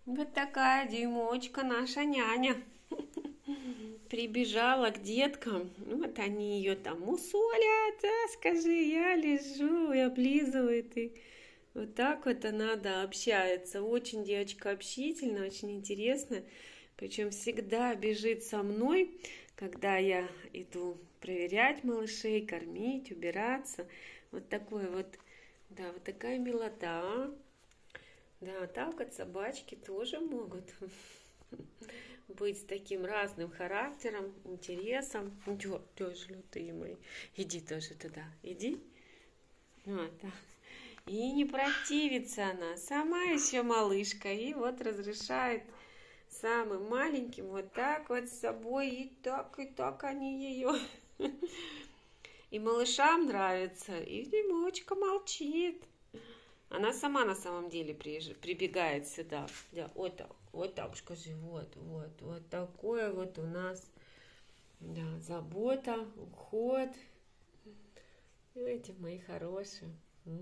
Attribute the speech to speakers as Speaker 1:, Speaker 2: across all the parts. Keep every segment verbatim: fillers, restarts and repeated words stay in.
Speaker 1: Вот такая дюймовочка наша няня. Прибежала к деткам. Вот они ее там мусолят. А, скажи, я лежу и облизывает. И вот так вот она, да, общается. Очень девочка общительная, очень интересная. Причем всегда бежит со мной, когда я иду проверять малышей, кормить, убираться. Вот такой вот, да, вот такая милота. Да, так вот собачки тоже могут быть с таким разным характером, интересом. Чё, тоже лютые мои. Иди тоже туда, иди. Вот, да. И не противится она, сама еще малышка. И вот разрешает самым маленьким вот так вот с собой. И так, и так они ее. И малышам нравится. И Дюймовочка молчит. Она сама на самом деле прибегает сюда. Да, вот так, вот так скажи, вот, вот, вот такое вот у нас, да, забота, уход. Эти мои хорошие.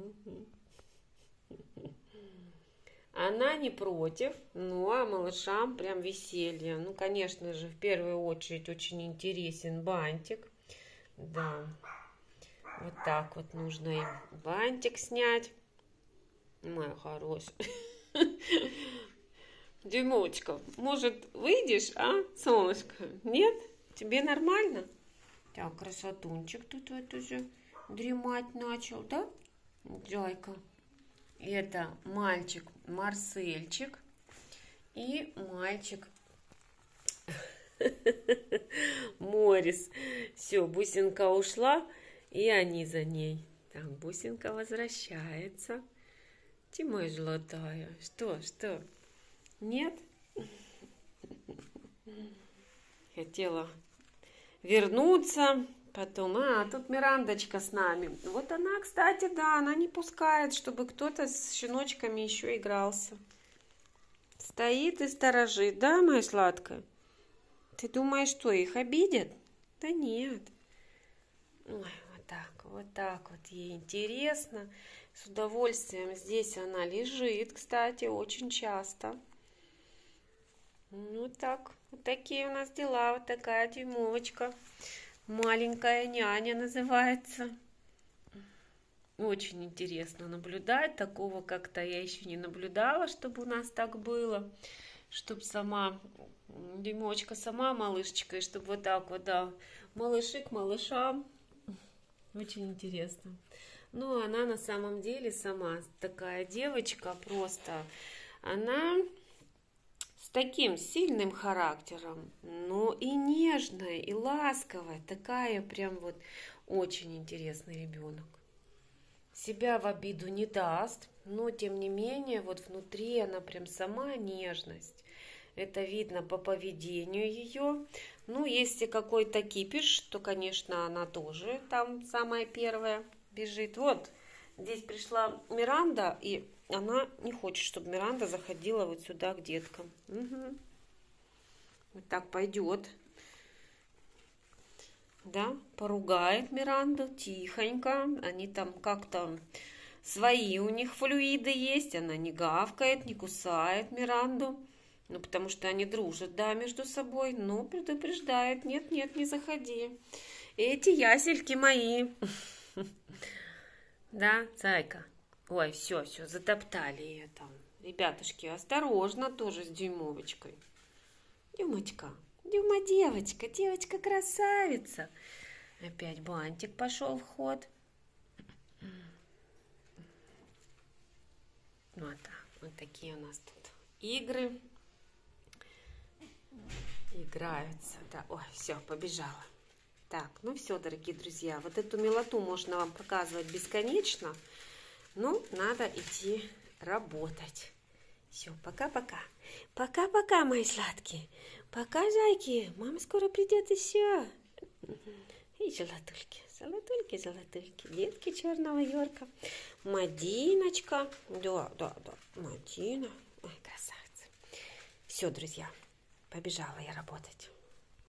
Speaker 1: Она не против, ну а малышам прям веселье. Ну, конечно же, в первую очередь очень интересен бантик. Да, вот так вот нужно им бантик снять. Моя хорошая. Дюймовочка, может, выйдешь, а, солнышко? Нет? Тебе нормально? Так, красотунчик тут вот уже дремать начал, да? Зайка. Это мальчик Марсельчик и мальчик Морис. Все, бусинка ушла, и они за ней. Так, бусинка возвращается. Ты моя золотая. Что, что? Нет? Хотела вернуться. Потом, а, тут Мирандочка с нами. Вот она, кстати, да, она не пускает, чтобы кто-то с щеночками еще игрался. Стоит и сторожит, да, моя сладкая? Ты думаешь, что, их обидят? Да нет. Ой, вот так, вот так вот ей интересно. С удовольствием здесь она лежит, кстати, очень часто. Ну так, вот такие у нас дела, вот такая Дюймовочка. Маленькая няня называется. Очень интересно наблюдать. Такого как-то я еще не наблюдала, чтобы у нас так было. Чтобы сама Дюймовочка сама малышечка, и чтобы вот так вот, да, малыши к малышам. Очень интересно. Ну, она на самом деле сама такая девочка просто. Она с таким сильным характером, но и нежная, и ласковая. Такая прям вот очень интересный ребенок. Себя в обиду не даст, но тем не менее вот внутри она прям сама нежность. Это видно по поведению ее. Ну, если какой-то кипиш, то, конечно, она тоже там самая первая бежит. Вот, здесь пришла Миранда, и она не хочет, чтобы Миранда заходила вот сюда к деткам. Угу. Вот так пойдет. Да, поругает Миранду тихонько. Они там как-то свои у них флюиды есть. Она не гавкает, не кусает Миранду. Ну, потому что они дружат, да, между собой. Но предупреждает. Нет, нет, не заходи. Эти ясельки мои. Да, зайка? Ой, все, все, затоптали ее там. Ребятушки, осторожно тоже с Дюймовочкой. Дюмочка, Дюма девочка, девочка красавица. Опять бантик пошел в ход. Вот так, вот такие у нас тут игры. Играются, да. Ой, все, побежала. Так, ну все, дорогие друзья, вот эту милоту можно вам показывать бесконечно, но надо идти работать. Все, пока-пока. Пока-пока, мои сладкие. Пока, зайки. Мама скоро придет еще. И золотульки, золотульки, золотульки. Детки черного Йорка. Мадиночка. Да, да, да, Мадина. Ой, красавица. Все, друзья, побежала я работать.